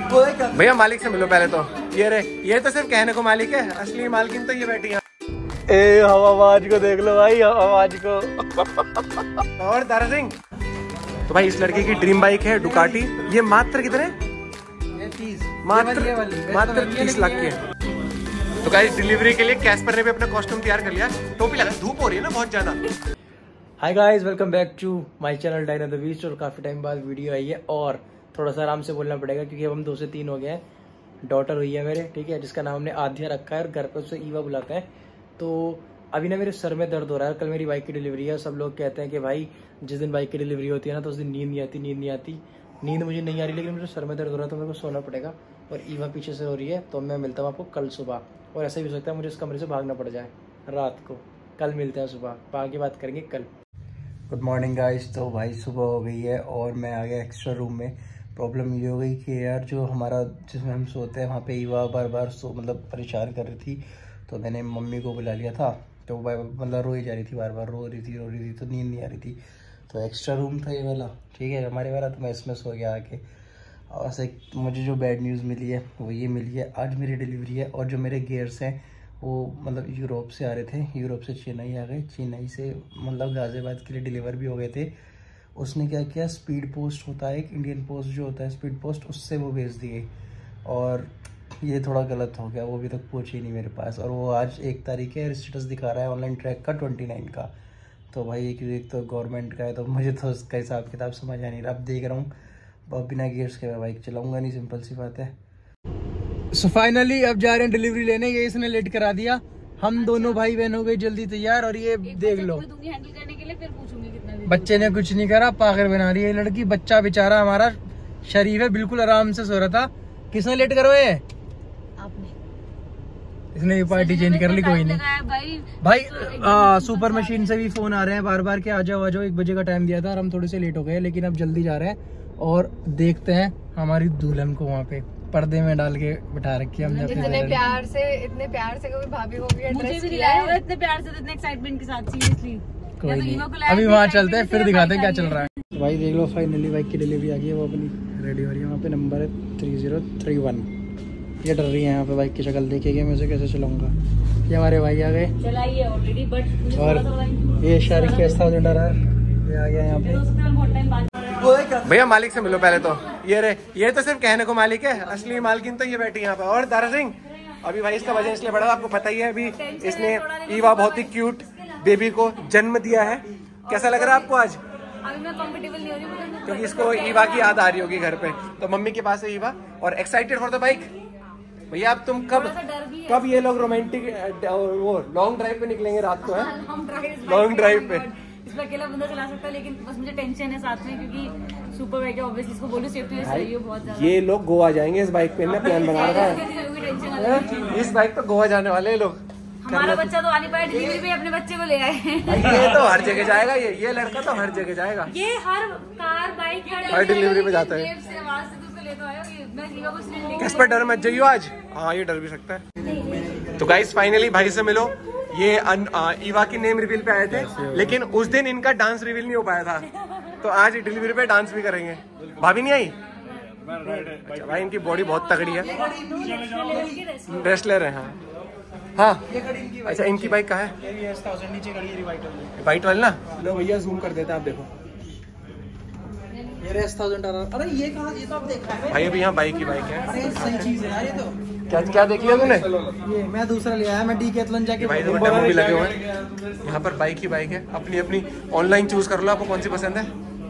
भैया मालिक से मिलो पहले तो। ये तो सिर्फ कहने को मालिक है, असली मालकिन तो ये बैठी है। ए हवाबाज को देख लो भाई, हवाबाज को। और दारा सिंह तो भाई इस लड़के की ड्रीम बाइक है डुकाटी। ये मात्र कितने? मात्र 30 लाख की है। तो गाइस डिलीवरी के लिए कैस्पर ने भी अपना कॉस्ट्यूम तैयार कर लिया। टोपी लगा, धूप हो रही है ना बहुत ज्यादा। Hi guys, welcome back to my channel Diana the beast. और काफी टाइम बाद वीडियो आई है और थोड़ा सा आराम से बोलना पड़ेगा क्योंकि अब हम 2 से 3 हो गए हैं। डॉटर हुई है मेरे, ठीक है, जिसका नाम हमने आध्या रखा है और घर पे उसे ईवा बुलाते हैं। तो अभी ना मेरे सर में दर्द हो रहा है। कल मेरी बाइक की डिलीवरी है। सब लोग कहते हैं कि भाई जिस दिन बाइक की डिलीवरी होती है ना तो उस दिन नींद नहीं आती। नींद मुझे नहीं आ रही, लेकिन मुझे सर में दर्द हो रहा है तो मेरे को सोना पड़ेगा। और ईवा पीछे से हो रही है तो मैं मिलता हूँ आपको कल सुबह। और ऐसा भी हो सकता है मुझे इस कमरे से भागना पड़ जाए रात को। कल मिलते हैं सुबह, आगे बात करेंगे कल। Good morning guys. तो भाई सुबह हो गई है और मैं आ गया एक्स्ट्रा रूम में। प्रॉब्लम ये हो गई कि यार जो हमारा जिसमें हम सोते हैं वहाँ पे ईवा बार बार मतलब परेशान कर रही थी। तो मैंने मम्मी को बुला लिया था। तो वो मतलब रोई जा रही थी, बार बार रो रही थी तो नींद नहीं आ रही थी। तो एक्स्ट्रा रूम था ये वाला, ठीक है, हमारे वाला। तो मैं इसमें सो गया आके। और ऐसे मुझे जो बैड न्यूज़ मिली है वो ये मिली है, आज मेरी डिलीवरी है। और जो मेरे गेयर्स हैं वो मतलब यूरोप से आ रहे थे, यूरोप से चेन्नई आ गए, चेन्नई से मतलब गाज़ियाबाद के लिए डिलीवर भी हो गए थे। उसने क्या किया, स्पीड पोस्ट होता है एक, इंडियन पोस्ट जो होता है स्पीड पोस्ट, उससे वो भेज दिए। और ये थोड़ा गलत हो गया, वो अभी तक पहुँची ही नहीं मेरे पास। और वो आज 1 तारीख है, स्टेटस दिखा रहा है ऑनलाइन ट्रैक का 29 का। तो भाई एक तो गवर्नमेंट का है तो मुझे तो उसका हिसाब किताब समझ आ नहीं रहा। अब देख रहा हूँ, अब बिना गियर्स के मैं बाइक चलाऊंगा नहीं, सिंपल सी बात है। सो फाइनली अब जा रहे हैं डिलीवरी लेने। ये इसने लेट करा दिया। हम दोनों भाई बहन हो गए जल्दी तैयार। और ये देख लो, बच्चे ने कुछ नहीं करा, पागल बना रही है लड़की। बच्चा बेचारा हमारा शरीफ है, बिल्कुल आराम से सो रहा था। किसने लेट करवाए? इसने ये पार्टी चेंज कर ली। कोई नहीं भाई, सुपर मशीन से भी फोन आ रहे हैं बार बार के आ जाओ 1 बजे का टाइम दिया था और हम थोड़े से लेट हो गए, लेकिन अब जल्दी जा रहे हैं। और देखते हैं हमारी दुल्हन को वहाँ पे पर्दे में डाल के बिठा रखी है हमने। इतने प्यार से कभी भाभी को भी एड्रेस किया है, इतने प्यार से, इतने एक्साइटमेंट के साथ। सीरियसली कोई नहीं, अभी वहाँ चलते हैं फिर दिखाते हैं क्या चल रहा है। भाई देख लो, फाइनली बाइक की डिलीवरी आ गई है, वो अपनी रेडी हो रही है। वहाँ पे नंबर है 3031। ये डर रही है यहाँ पे, बाइक की शक्ल देखेगी मैं उसे कैसे चलाऊंगा। ये हमारे भाई आ गए, चलाइए ऑलरेडी, बट और ये शारिक के साथ डर रहा है, ये आ गया यहाँ पे। भैया मालिक से मिलो पहले तो। ये तो सिर्फ कहने को मालिक है, असली मालकिन तो ये बैठी यहाँ पे। और दारा सिंह अभी भाई इसका वजन इसलिए बढ़ा, आपको पता ही है। अभी इसने ईवा बहुत ही क्यूट बेबी को जन्म दिया है। कैसा लग रहा है आपको आज? अभी मैं कंफर्टेबल नहीं हो रही क्योंकि इसको ईवा की याद आ रही होगी घर पे, तो मम्मी के पास है ईवा। और एक्साइटेड फॉर द बाइक। भैया अब तुम कब ये लोग रोमांटिक वो लॉन्ग ड्राइव पे निकलेंगे रात को? है लॉन्ग ड्राइव पे इसमें अकेला बंदा चला सकता है, लेकिन बस मुझे टेंशन है साथ में क्योंकि सुपर बाइक है, ऑब्वियसली इसको बोलो सेफ्टी चाहिए बहुत ज्यादा। ये लोग गोवा जाएंगे इस बाइक पे ना, प्लान बना रखा है। इस बाइक पे गोवा जाने वाले लोग। हमारा बच्चा तो आ नहीं पाया डिलीवरी पे, अपने बच्चे को ले आए। ये तो हर जगह जाएगा, ये लड़का तो हर जगह जाएगा। ये हर कार बाइक हर डिलीवरी पे जाता है। किस पर डर मत जाइयो आज। हाँ ये डर भी सकता है। तो गाइस फाइनली भाई से मिलो। ये ईवा की नेम रिवील पे आए थे, लेकिन उस दिन इनका डांस रिवील नहीं हो पाया था, तो आज डिलीवरी पे डांस भी करेंगे। भाभी नहीं आई? अच्छा भाई, इनकी बॉडी बहुत तगड़ी है, रेसलर है। हाँ अच्छा, इनकी बाइक कहाँ है? वाइट वाली ना, लो भैया जूम कर देते हैं, आप देखो ये S1000। अरे ये कहाँ, ये तो आप देख रहे हैं भाई। अभी यहाँ बाइक ही बाइक है। अरे सही चीज है यार ये तो। क्या देख लिया तूने? ये मैं दूसरा लिया है, मैं डीकैथलॉन जाके भाई तो डेमो भी लगे हुए हैं। यहाँ पर बाइक ही बाइक है, अपनी अपनी ऑनलाइन चूज कर लो आपको कौन सी पसंद है।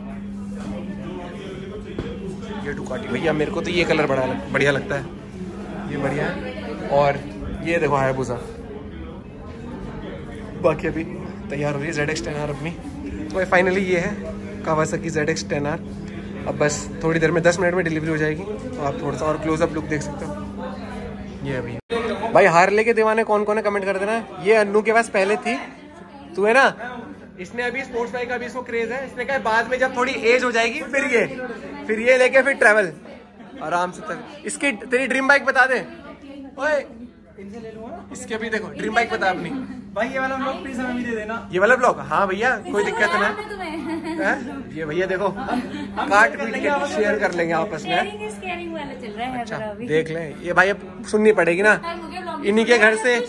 ये डुकाटी भैया, मेरे को तो ये कलर बढ़िया लगता है, ये बढ़िया है। और ये देखो हायाबुसा। बाकी अभी तैयार हो रही है ZX 10R अपनी। तो फाइनली ये है कावासाकी ZX 10R। अब बस थोड़ी देर में 10 मिनट में डिलीवरी हो जाएगी, तो आप थोड़ा सा और क्लोजअप लुक देख सकते हो। ये अभी भाई हार्ले के दीवाने कौन कौन है कमेंट कर देना। ये अन्नू के पास पहले थी, तू है ना, इसने अभी स्पोर्ट्स बाइक का भी इसको क्रेज है। इसने कहा बाद में जब थोड़ी एज हो जाएगी फिर ये लेके फिर ट्रैवल आराम से तक। इसकी तेरी ड्रीम बाइक बता दे ओए, इसके अभी देखो ड्रीम बाइक बता अपनी। भाई ये वाला ब्लॉग प्लीज हमें भी दे देना। ये वाला ब्लॉग? हाँ भैया, कोई दिक्कत नहीं। ये भैया देखो काट पीट के शेयर कर लेंगे आपस में। अच्छा देख लें, ये भाई अब सुननी पड़ेगी ना इन्हीं के घर से।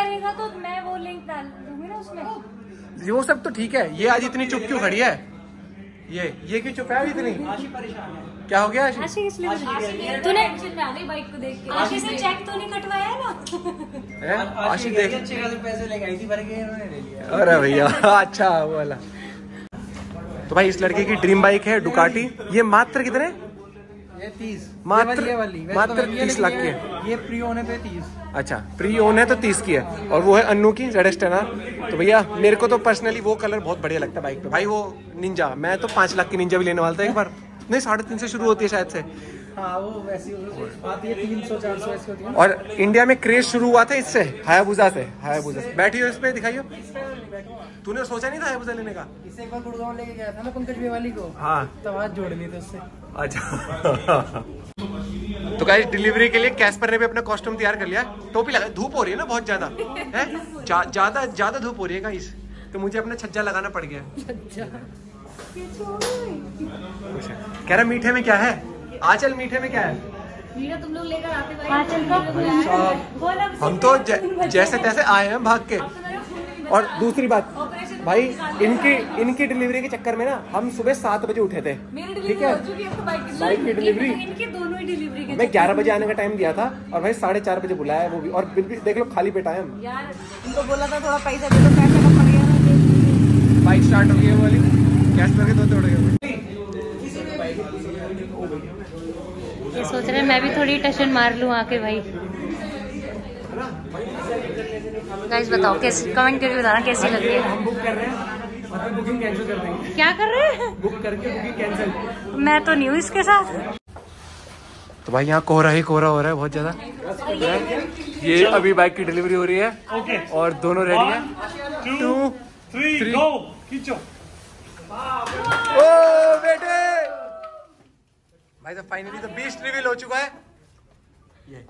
वो सब तो ठीक है, ये आज इतनी चुप क्यों खड़ी है? ये क्यों चुप है इतनी? क्या हो गया आशी? तूने बाइक को देख के आशी से चेक तो नहीं कटवाया ना? आशी देख पैसे लेके आई थी, भर के उन्होंने ले लिया। अरे भैया अच्छा वो वाला। तो भाई इस लड़के की ड्रीम बाइक है डुकाटी। ये मात्र कितने? ये 30। मात्र ये वाली मात्र 30 लाख की है। ये प्री ओन है तो 30। अच्छा प्री ओन है तो 30 की है, और वो है अन्नू की ZS 10R। तो भैया मेरे को तो पर्सनली वो कलर बहुत बढ़िया लगता है बाइक पे भाई, वो निंजा। मैं तो 5 लाख की निंजा भी लेने वाला था एक बार। नहीं 3.5 से शुरू होती है शायद से। हाँ वो वैसी आती है 300-400 ऐसी होती है। और इंडिया में क्रेज शुरू हुआ था इससे, हायाबुसा से। बैठी हो इस पे, दिखाइयो। तूने सोचा नहीं था हायाबुसा लेने का? इसे एक बार गुड़गांव लेके गया था ना पंकज बेवाली को। हाँ तो आज जोड़नी थी उससे। अच्छा तो गाइस डिलीवरी के लिए कैस्पर ने भी अपना कॉस्ट्यूम तैयार कर लिया। टोपी लगा, धूप हो रही है ना बहुत ज्यादा है, ज्यादा धूप हो रही है गाइस, तो मुझे अपना छज्जा लगाना पड़ गया। कह रहा मीठे में क्या है? आंचल मीठे में क्या है? मीठा तुम लोग लेकर आते भाई। हम तो जैसे तैसे आए हैं भाग के। और दूसरी बात भाई, इनकी डिलीवरी के चक्कर में ना हम सुबह 7 बजे उठे थे। ठीक है बाइक की डिलीवरी, इनके दोनों ही डिलीवरी के मैं 11 बजे आने का टाइम दिया था और भाई 4:30 बजे बुलाया वो भी, और बिल भी देख लो खाली पेट आए हम। यार इनको बोला था थोड़ा पैसा दे दो, पैसा कम पड़ गया। बाइक स्टार्ट हो गई वो वाली, कैश करके तो तोड़ गए। ये सोच रहे हैं मैं भी थोड़ी टशन मार लूं आके भाई। गाइस बताओ कैसी, कमेंट करके बताना कैसी लग रही है। हम बुक कर रहे हैं और बुकिंग कैंसिल कर देंगे। क्या कर रहे हैं? बुक करके बुकिंग कैंसिल। मैं तो नहीं हूँ इसके साथ। तो भाई यहाँ कोहरा ही कोहरा हो रहा है बहुत ज्यादा। ये अभी बाइक की डिलीवरी हो रही है और दोनों रेडी हैं। 2 3 गो खींचो। ओ बेटे भाई साहब फाइनली तो बीस्ट रिवील हो चुका है। ये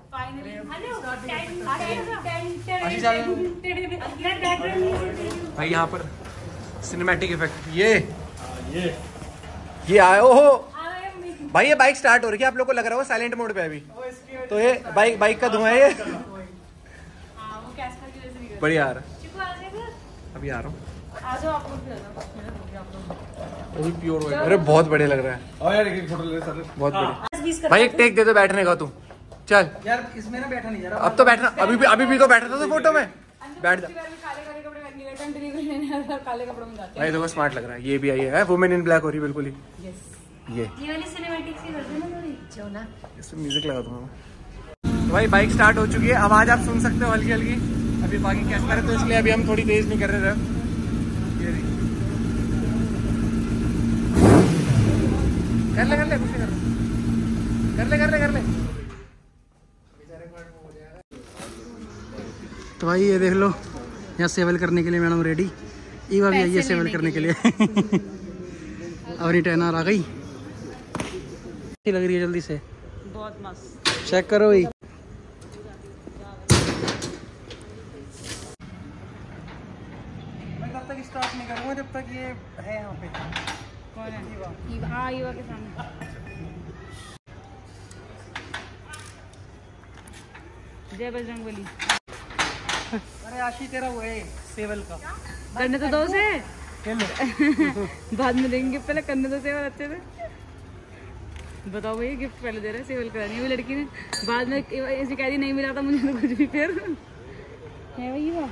भाई यहाँ पर सिनेमैटिक इफेक्ट ये आए। ओहो भाई ये बाइक स्टार्ट हो रही है, आप लोग को लग रहा हो साइलेंट मोड पे अभी, तो ये बाइक का धुआं है ये। बढ़िया आ रहा है, अभी आ रहा हूँ। प्योर अरे बहुत बढ़िया लग रहा है, बहुत बढ़िया। भाई एक टेक दे दो बैठने का, तू चल यार इसमें ना बैठा नहीं जा रहा। अब तो बैठना, अभी भी तो बैठा था तो फोटो में बैठ जा भाई। देखो स्मार्ट लग रहा है, ये भी आई है वुमेन इन ब्लैक हो रही बिल्कुल ही। ये वाली सिनेमैटिक सी कर देना थोड़ी, इसमें म्यूजिक लगा दूंगा। तो भाई बाइक स्टार्ट हो चुकी है, आवाज आप सुन सकते हो हल्की हल्की। अभी बाकी कैश करे तो इसलिए अभी हम थोड़ी तेज नहीं कर रहे थे। कर ले कुछ नहीं कर ले। तो भाई ये देख लो, यहाँ सेवल करने के लिए मैडम रेडी। ईवा भी आई है सेवल करने के लिए। और टहना आ गई, लग रही है जल्दी से, बहुत मस्त। चेक करो भाई, मैं तब तक स्टार्ट नहीं करूँगा जब तक ये है यहाँ पे। कौन है? ईवा। हाँ ईवा के सामने। जय बजरंगबली। अरे आशी तेरा वो है सेवल का, करने तो दो से बाद में देंगे, पहले करने तो सेवल अच्छे से। बताओ भैया गिफ्ट पहले दे रहे, सेवल करानी है वो लड़की ने, बाद में ऐसी कह दी नहीं मिला था मुझे तो कुछ भी। फिर है भैया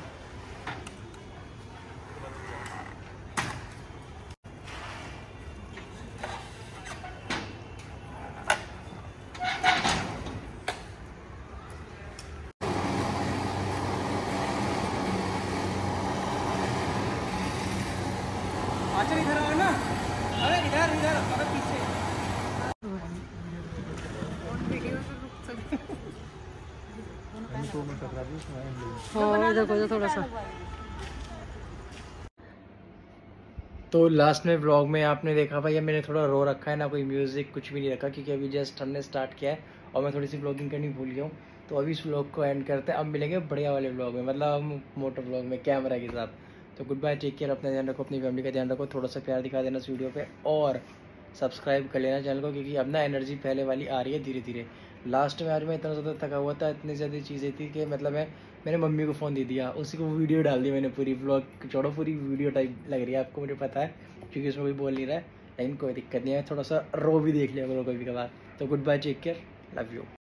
इधर आओ ना। अरे इधर अरे पीछे। थोड़ा सा। तो लास्ट में व्लॉग में आपने देखा भाई मैंने थोड़ा रो रखा है ना, कोई म्यूजिक कुछ भी नहीं रखा क्योंकि अभी जस्ट हमने स्टार्ट किया है और मैं थोड़ी सी व्लॉगिंग करनी भूल गया हूँ। तो अभी इस व्लॉग को एंड करते हैं, अब मिलेंगे बढ़िया वाले व्लॉग में, मतलब मोटर व्लॉग में कैमरा के साथ। तो गुड बाय, टेक केयर, अपना ध्यान रखो, अपनी फैमिली का ध्यान रखो, थोड़ा सा प्यार दिखा देना इस वीडियो पे और सब्सक्राइब कर लेना चैनल को, क्योंकि अब ना एनर्जी पहले वाली आ रही है धीरे धीरे। लास्ट में आज मैं इतना ज़्यादा थका हुआ था, इतनी ज़्यादा चीज़ें थी कि मतलब मैंने मम्मी को फ़ोन दे दिया, उसी को वीडियो डाल दी मैंने, पूरी व्लॉग छोड़ो, पूरी वीडियो टाइप लग रही है आपको, मुझे पता है, क्योंकि उसमें कोई बोल नहीं रहा है, लेकिन कोई दिक्कत नहीं है, थोड़ा सा रो भी देख लिया करो कभी कभार। तो good bye, take care, love you.